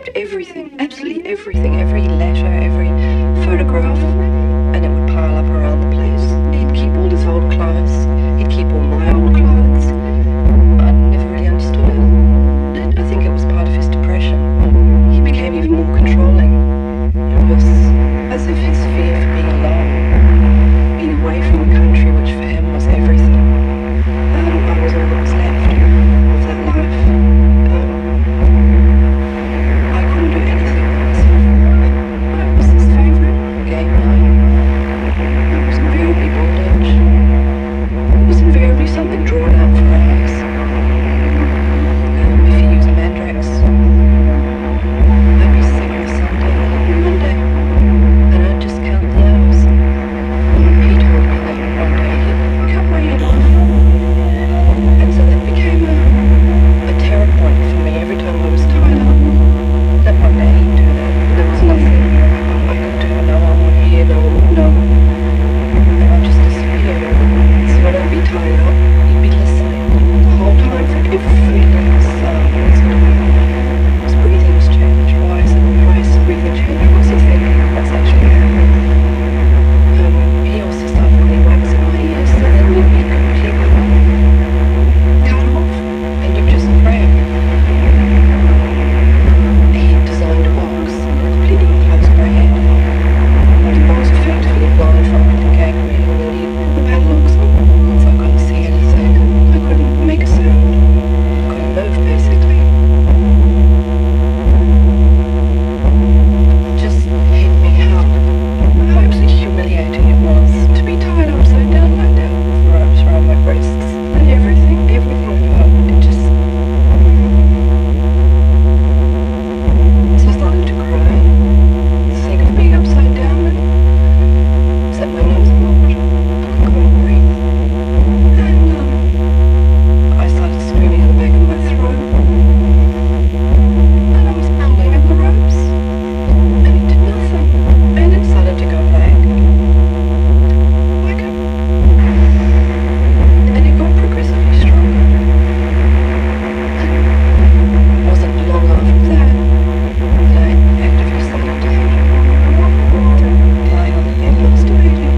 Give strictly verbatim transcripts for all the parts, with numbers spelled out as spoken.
everything, absolutely everything, every letter, every photograph, and it would pile up around the place. He'd keep all his old clothes, he'd keep all my old clothes. I never really understood it. I think it was part of his depression. He became even more controlling. It was as if his fear for being alone, being away from a country which for him was everything. Um, I was all that was left of that life. Um, I couldn't do anything for myself. I was his favourite game night. It was invariably bondage. It was invariably something drawn out for hours. Um, if he used Mandrax, I'd be sick on Sunday and Monday, and I'd just count the hours. He told me that one day he'd cut my head off, and so that became a, a terror point for me every time I was tied up. That one day he'd do that. There was nothing I could do. No one would hear, no one would know, and I'd just disappear. So when I'd be tied up, he'd be listening the whole time for every little sound. His breathing was changed. Why is it? Why is his breathing changed? What's he thinking? What's actually happening? Um, he also started putting wax in my ears, so then you'd be completely cut off, and you just pray. He designed a box completely close to my head. The box effectively blindfolded and gagged me, and then he put the padlocks on, so I couldn't see anything. I couldn't make a sound. I couldn't move, basically. Just hit me how, how absolutely humiliating it was to be tied upside down like that with ropes around my wrists and everything, everything hurt. It just... So I started to cry. Sick of being upside down and set my nose blocked. I couldn't breathe. And um, I started screaming at the back of my throat. And I was pulling at the ropes. And it did nothing. And it started to go back. Like a... And it got progressively stronger. It wasn't long after that that I actively started to lying on the bed masturbating.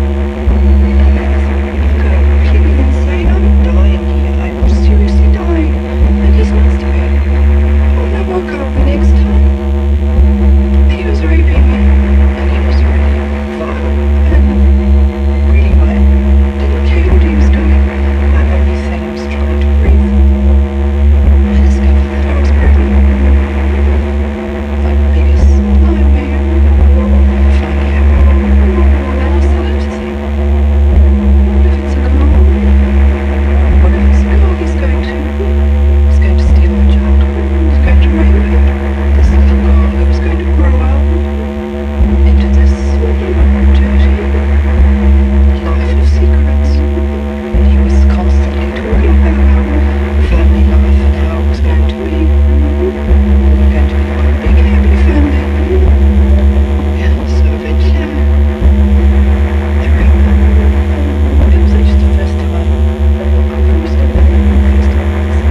I'm going completely insane. I'm dying here. I'm seriously dying. And he's masturbating. When I woke up the next time, he was raping me. And he was really vile. And really like, didn't care what he was doing. My only thing was trying to breathe. I discovered that I was pregnant. My biggest nightmare finally happened. And I started to think, what if it's a girl? What if it's a girl he's going to, he's going to steal my child? He's going to rape her. This little girl who was going to grow up into this dirty life of secrets. And he was constantly talking about family life and how it was going to be. We were going to be one big happy family. Yeah, so eventually I, I raped her. It was just the first time I forced her. First time I was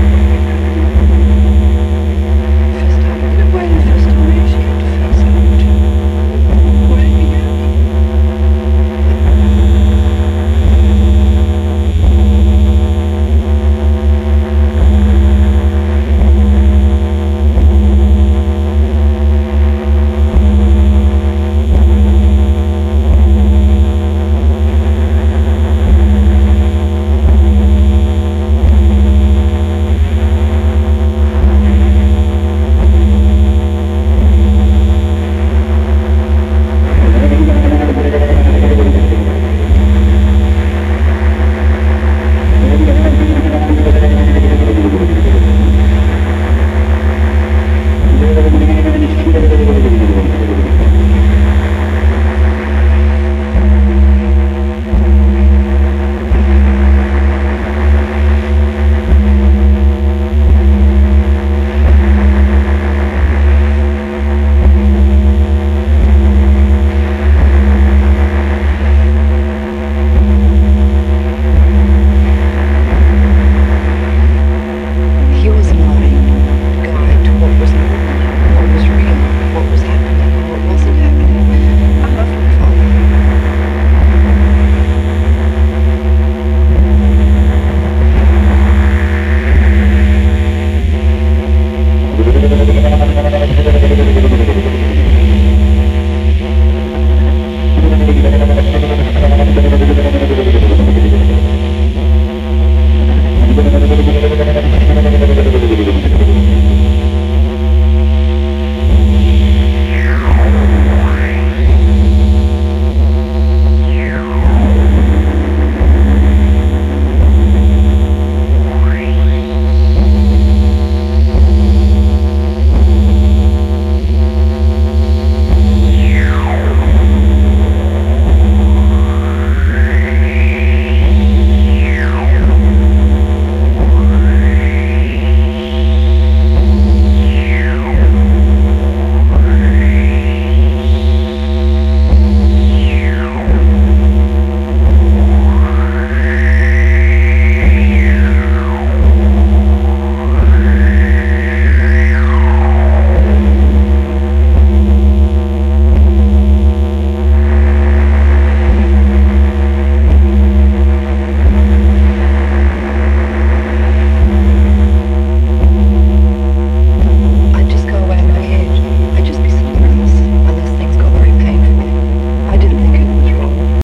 First time in a way, the first time I actually had to face up to what had been happening. He was my guide to what was normal.